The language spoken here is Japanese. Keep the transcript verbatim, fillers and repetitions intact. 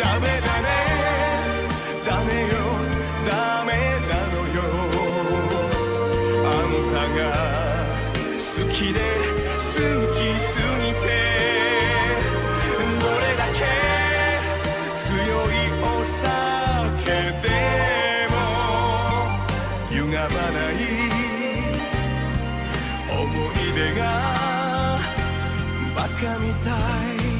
ダメだねダメよダメなのよあんたが好きで好きすぎてどれだけ強いお酒でも歪まない思い出がバカみたい